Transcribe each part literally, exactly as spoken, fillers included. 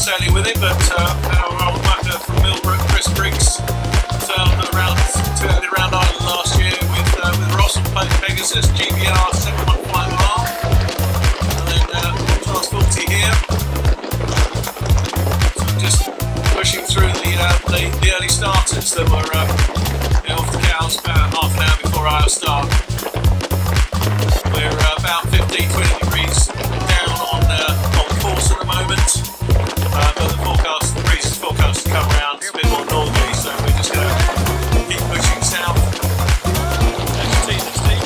sailing with him, but uh, our old mucker from Millbrook, Chris Briggs, sailed around, sailed around Ireland last year with, uh, with Ross on Plate Pegasus, G B R seven one five R, and then uh, Class forty here. So just pushing through the, uh, the, the early starters that were uh, off the cows about half an hour before our start. We're uh, about fifteen to twenty degrees down on, uh, on course at the moment, uh, but the forecast, the breeze is forecast to come around a bit more northerly, so we're just going to keep pushing south. As you see, the steep.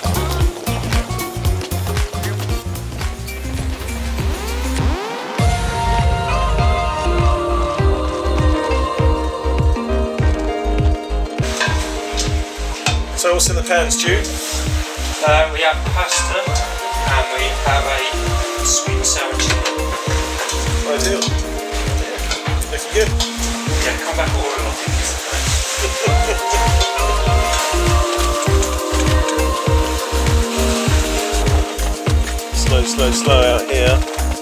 So what's in the pan, Stu? Uh, we have pasta and we have a sweet and sour chili. Ideal. Looking good. Yeah, come back oil, I think is Slow, slow, slow out here.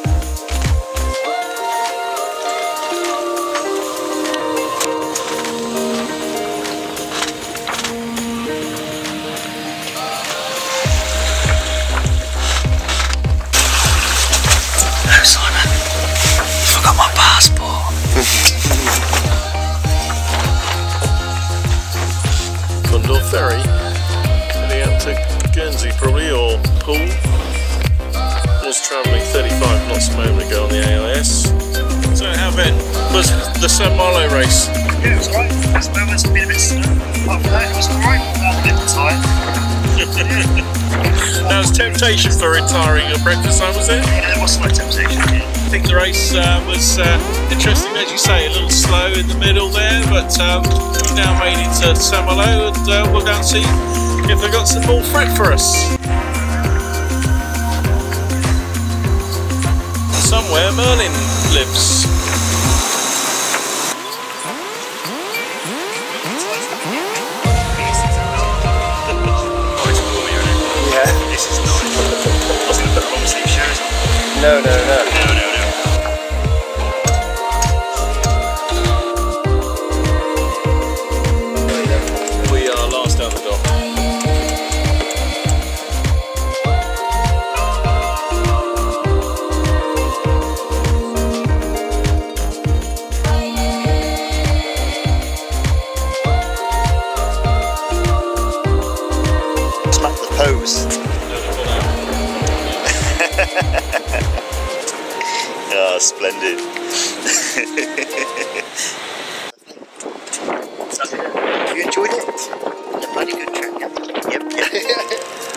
Condor Ferry, heading out to Guernsey probably, or Poole. Was travelling thirty-five knots a moment ago on the A I S. So how Ben, was the San Malo race? Yeah, it was alright. It's moments been a bit slow. After that, it was alright. I'm a bit tired. That was temptation for retiring at breakfast time, was it? Yeah, there was slight temptation. Yeah. I think the race uh, was uh, interesting, as you say, a little slow in the middle there, but um, we now made it to San Malo, and uh, we'll go and see if they've got some more fret for us. Somewhere Merlin lives. Yeah. This is nice. I was going to put the long sleeve shoes on. No, no, no. No, no, no. We are last down the dock. Smack the pose. Oh, splendid. Have you enjoyed it? A bloody good trip, yeah. Yep.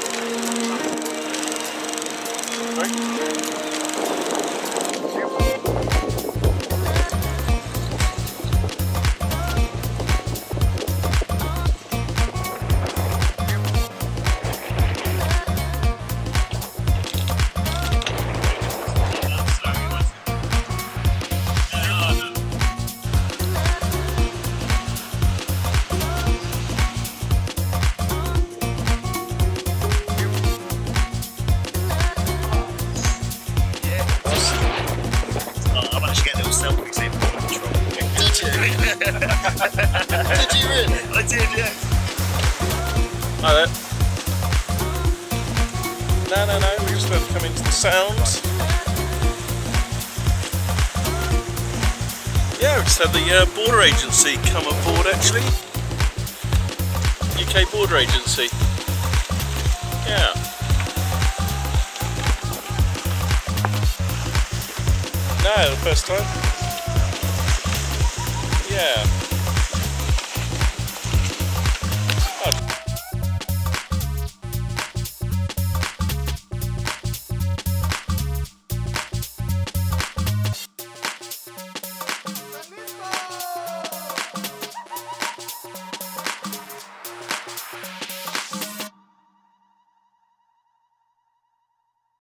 Did you really? I did, yeah. Hi there. No, no, no, we're just about to come into the Sounds. Yeah, we just had the uh, border agency come on board actually. U K border agency. Yeah. No, the first time.